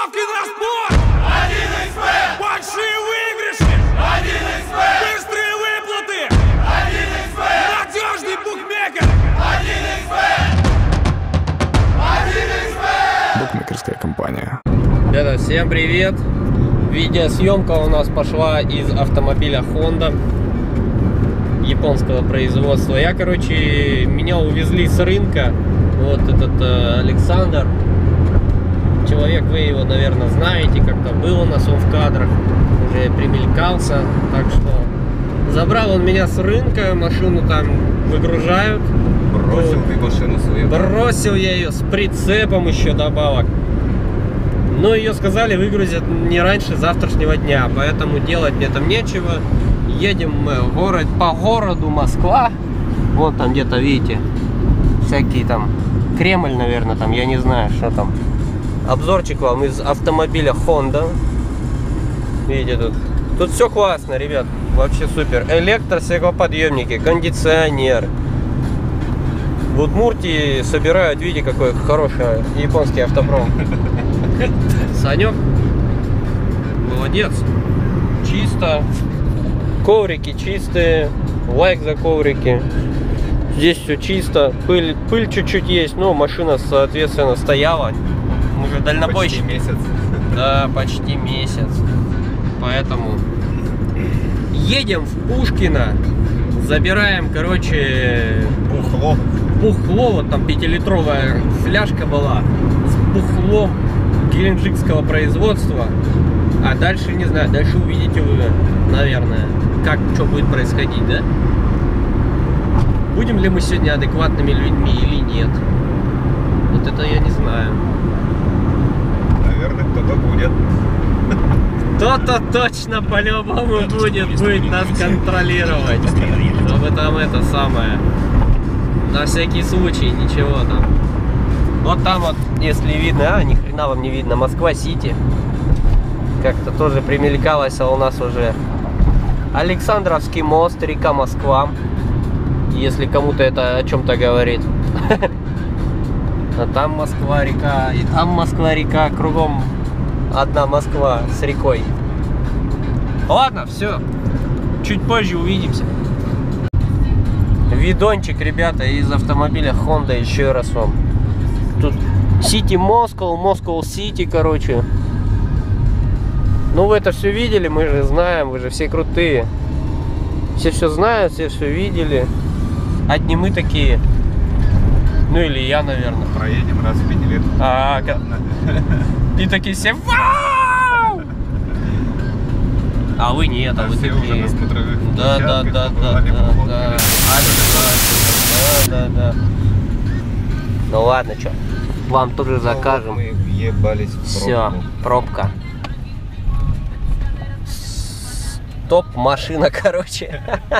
Ставки на спорт! 1xBet! Большие выигрыши! 1xBet! Быстрые выплаты! 1xBet! Надежный букмекер! 1xBet! 1xBet! Букмекерская компания. Ребята, всем привет! Видеосъемка у нас пошла из автомобиля Honda японского производства. Меня увезли с рынка. Вот этот Александр. Человек, вы его, наверное, знаете, как-то был у нас он в кадрах, уже примелькался. Так что забрал он меня с рынка, машину там выгружают. Бросил ты машину свою? Бросил я ее с прицепом еще добавок. Но ее сказали выгрузят не раньше завтрашнего дня, поэтому делать мне там нечего. Едем мы по городу Москва. Вот там где-то, видите, всякие там Кремль, наверное, там, я не знаю, что там. Обзорчик вам из автомобиля Honda. Видите, тут все классно, ребят, вообще супер. Электростеклоподъемники, кондиционер. В Удмуртии собирают, видите, какой хороший японский автопром. Санек, молодец. Чисто. Коврики чистые. Лайк за коврики. Здесь все чисто. Пыль чуть-чуть есть, но машина, соответственно, стояла. Мы же дальнобойщики. Почти месяц. Да, почти месяц. Поэтому едем в Пушкино. Забираем, короче, Бухло. бухло, вот там 5-литровая фляжка была с бухлом геленджикского производства. А дальше, не знаю, дальше увидите вы, наверное, как, что будет происходить, да? Будем ли мы сегодня адекватными людьми или нет? Вот это я не знаю. Наверное, кто-то будет. Кто-то точно по-любому будет нас контролировать. Чтобы там это самое. На всякий случай, ничего там. Вот там вот, если видно, ни хрена вам не видно, Москва-Сити. Как-то тоже примелькалась, а у нас уже Александровский мост, река Москва. Если кому-то это о чем-то говорит. А там Москва-река, и там Москва-река, кругом одна Москва с рекой. Ладно, все. Чуть позже увидимся. Видончик, ребята, из автомобиля Honda, еще раз вам. Тут City Moscow, Moscow City, короче. Ну, вы это все видели, мы же знаем, вы же все крутые. Все знают, все видели. Одни мы такие. Ну, или я, наверное. Проедем раз в 5 лет. И такие все вау! А вы нет, а вы все уже на смотровых площадках, да. Ну ладно, что, вам тоже закажем. Мы въебались в Все, пробка. Топ машина, короче.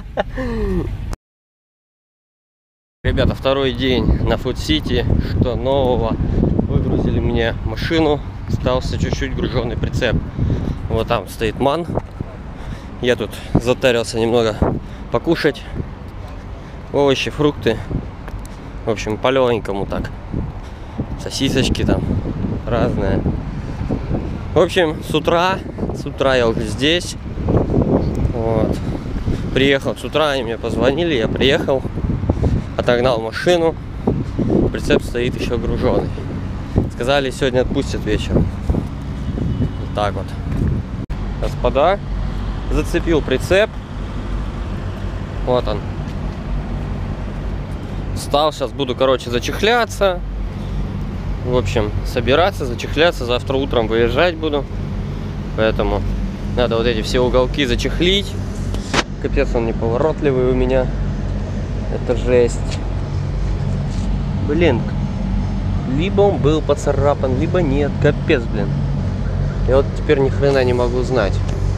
Ребята, второй день на Фуд-Сити. Что нового? Выгрузили мне машину. Остался чуть-чуть груженный прицеп. Вот там стоит ман. Я тут затарился немного покушать. Овощи, фрукты. В общем, по-легенькому так. Сосисочки там разные. В общем, с утра я уже здесь. Вот. Приехал с утра, они мне позвонили, я приехал. Отогнал машину. Прицеп стоит еще груженный. Сказали, сегодня отпустят вечером. Вот так вот. Господа, зацепил прицеп. Вот он. Встал, сейчас буду, короче, зачехляться. В общем, собираться, зачехляться. Завтра утром выезжать буду. Поэтому надо вот эти все уголки зачехлить. Капец, он неповоротливый у меня. Это жесть. Блин. Либо он был поцарапан, либо нет. Капец, блин. Я вот теперь ни хрена не могу знать.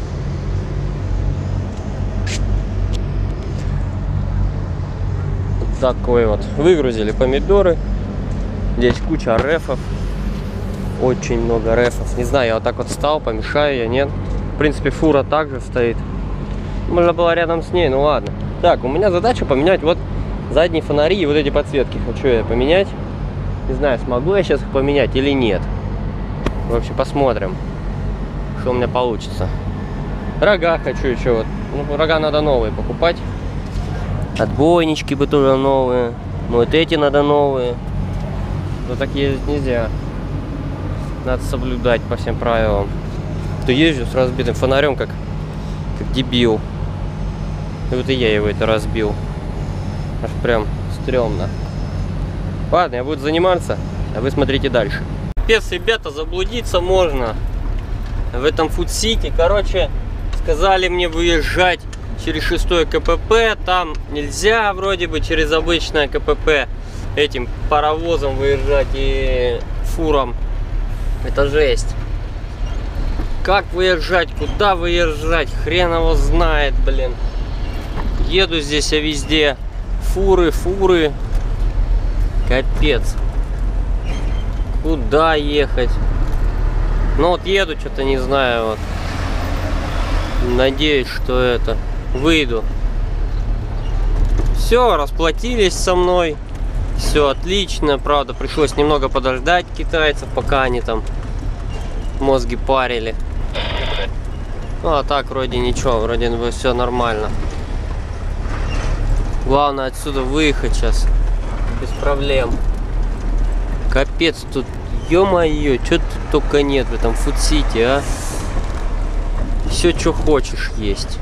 Вот такой вот. Выгрузили помидоры. Здесь куча рефов. Очень много рефов. Не знаю, я вот так вот встал, помешаю я, нет. В принципе, фура также стоит. Можно было рядом с ней, ну ладно. Так, у меня задача поменять вот задние фонари и вот эти подсветки. Хочу я поменять. Не знаю, смогу я сейчас их поменять или нет. В общем, посмотрим, что у меня получится. Рога хочу еще вот. Ну, рога надо новые покупать. Отбойнички бы тоже новые. Ну, вот эти надо новые. Но так ездить нельзя. Надо соблюдать по всем правилам. То езжу с разбитым фонарем, как дебил. И вот и я его это разбил. Аж прям стрёмно. Ладно, я буду заниматься, а вы смотрите дальше. Пес, ребята, заблудиться можно в этом Фуд-Сити. Короче, сказали мне выезжать через 6 КПП. Там нельзя вроде бы через обычное КПП этим паровозом выезжать и фуром. Это жесть. Как выезжать, куда выезжать, хрен его знает, блин. Еду здесь я везде. Фуры. Капец. Куда ехать? Ну вот еду, что-то не знаю. Вот. Надеюсь, что это выйду. Все, расплатились со мной. Все отлично. Правда, пришлось немного подождать китайцев, пока они там мозги парили. Ну а так вроде ничего, вроде бы все нормально. Главное отсюда выехать сейчас без проблем. Капец, тут, ё-моё, что тут только нет в этом Фуд-Сити, а? Все, что хочешь, есть.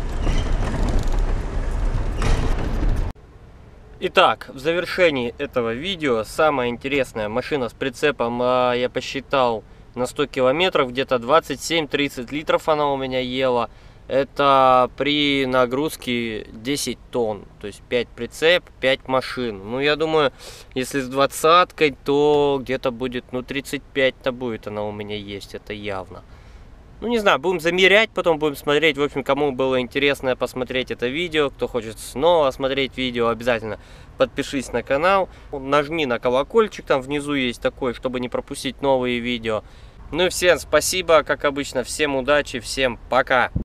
Итак, в завершении этого видео самая интересная машина с прицепом, я посчитал, на 100 километров где-то 27-30 литров она у меня ела. Это при нагрузке 10 тонн, то есть 5 прицеп, 5 машин. Ну, я думаю, если с 20-кой, то где-то будет, ну, 35-то будет она у меня есть, это явно. Ну, не знаю, будем замерять, потом будем смотреть. В общем, кому было интересно посмотреть это видео, кто хочет снова смотреть видео, обязательно подпишись на канал. Нажми на колокольчик, там внизу есть такой, чтобы не пропустить новые видео. Ну и всем спасибо, как обычно, всем удачи, всем пока!